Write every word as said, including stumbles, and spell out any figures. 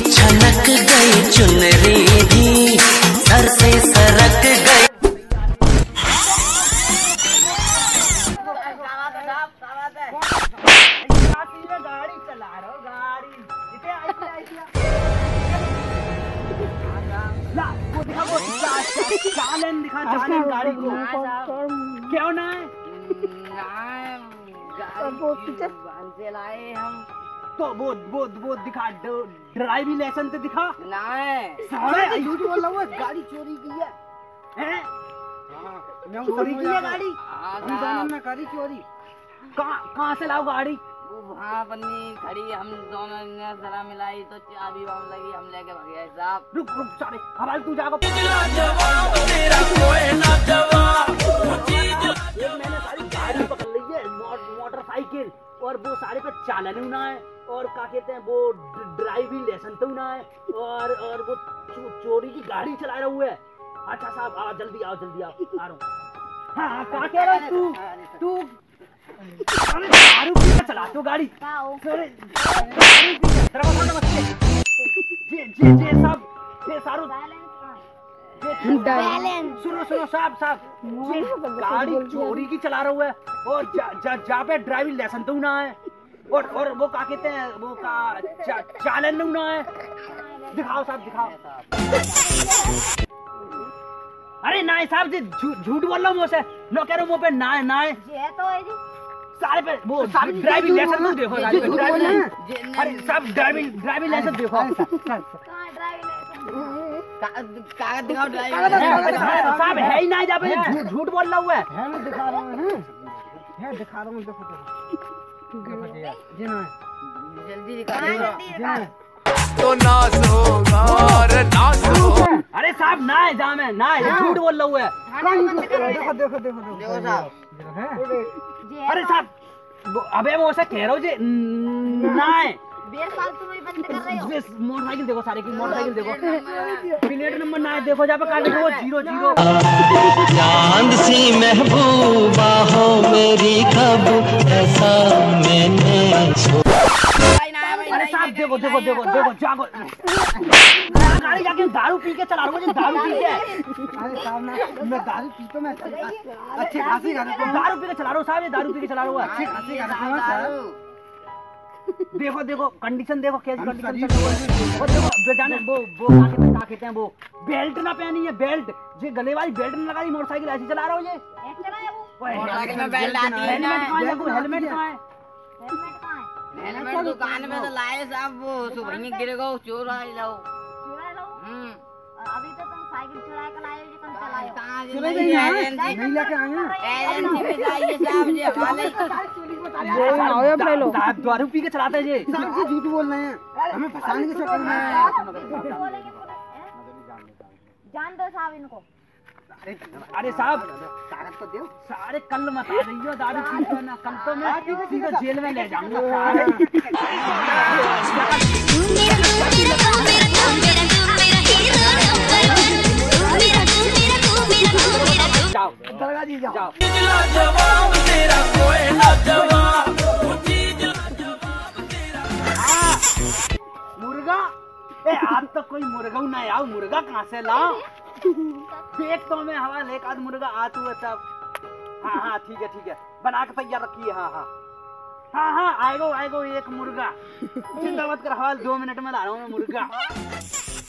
छनक गई चुनरी भी सर से सरक गई। गाड़ी चला रहा हूँ, गाड़ी वो दिखा, वो चालन दिखा, चालन गाड़ी को क्यों ना है? से लाए हम तो वो वो वो दिखा, ड्राइविंग लाइसेंस तो दिखा ना। सारे झूठ बोल रहा हूँ, गाड़ी चोरी की है, हैं? चोरी की है गाड़ी, हम दोनों ने करी चोरी। कहाँ कहाँ से लाओ गाड़ी? वहाँ बन्नी खड़ी, हम दोनों ने जरा मिलाई तो चाबी बम लगी, हम लेके भाग गए साहब। रुक रुक सारे हवाल तू जाकर मैंने सारी गाड़ी पकड़ ली है, मोटरसाइकिल, और वो सारे पे चालन होना है, और क्या कहते हैं वो ड्राइविंग लाइसेंस होना है, और और वो चो, चोरी की गाड़ी चला रहा हुआ है। अच्छा साहब आओ, जल्दी आओ, जल्दी आओ, आ रहा हूँ। हाँ हाँ क्या कह रहा है तू? तू दारू पी के चला तो गाड़ी? अरे जी जी जी साहब, ये सारू सुनो सुनो साहब साहब, गाड़ी चोरी की चला रहा हुआ है, और जा, जा, जा पे ड्राइविंग लाइसेंस तो ना है, और और वो क्या कहते हैं वो का चा, चालन ना है। दिखाओ साहब दिखाओ। अरे ना साहब जी, झूठ बोल रहा हूँ मुझसे, लो कह रहा हूँ वो पे ना है, ना है सारे पे वो ड्राइविंग लाइसेंस तो देखो, अरे सब ड्राइविंग ड्राइविंग लाइसेंस देखो, कागज दिखाओ ड्राइविंग साहब है ही ना, जहाँ पे झूठ बोल रहा हुआ है। मैं दिखा रहा हूँ, है दिखा रहा हूँ, देखो जी ना, जल्दी दिखा तो नाच होगा और नाच होगा। अरे साहब ना है, जहाँ में ना है, झूठ बोल रहा हुआ है। देखो देखो देखो देखो साहब, अरे साहब अबे वो ऐसा कह रहा हूँ जी, ना है। मोटरसाइकिल देखो, सारे की मोटरसाइकिल देखो, प्लेट नंबर ना है, देखो जहाँ पे कागज वो जीरो जीरो। चांद सी महबूबा हो मेरी कब ऐसा मैंने। अरे साहब देखो देखो देखो देखो जागो, गाड़ी जाके दारू पी के चला रहा हूँ, दारू पी के। अरे साहब ना, मैं दारू पी तो मैं अच्छी खासी दारू पी के चला रहा हूँ साहब, ये दारू पी के चला रहा हूँ अच्छी खासी। देखो देखो कंडीशन देखो, कैसी कंडीशन चल रही है। और देखो बेजाने वो वो क्या कहते हैं, क्या कहते हैं वो बेल्ट ना पहनी है, बेल्ट ये गले वाली बेल्ट ना लगाई, मोटरसाइकिल ऐसी चला रहा हूँ ये। मोटरसाइकिल में बेल्ट आती है ना, हेलमेट कहाँ है? हेलमेट कहाँ है? हेलमेट दुकान में तो लाए साहब, वो सुबह गिर गो चोर आई लो। अभी तो तुम साइकिल चुरा के लाए हो, कौन सा लाए हो? कहाँ से नहीं नहीं लेके आए हैं, एजेंसी में जाइए साहब जी, हमारे दारू पी के चलाते हैं ये साहब जी, झूठ बोल रहे हैं, हमें फंसाने के चक्कर में। जान दो साहब इनको। अरे साहब कागज तो दो, सारे कल मत आ रही हो, दारू पी के ना, कल तो मैं सीधा जेल में ले जाऊंगा। जाओ दरगाह जी जाओ। मुर्गा ए आज तो कोई मुर्गा ना आओ, मुर्गा कहाँ से लाओ? देख तो मैं हवा लेक आध मुर्गा आ तू है तब। हाँ हाँ ठीक है ठीक है, बना के तैयार रखिए। हाँ हाँ हाँ हाँ आएगो आएगो एक मुर्गा, चिंता मत कर, हवा दो मिनट में ला रहा हूँ मैं मुर्गा।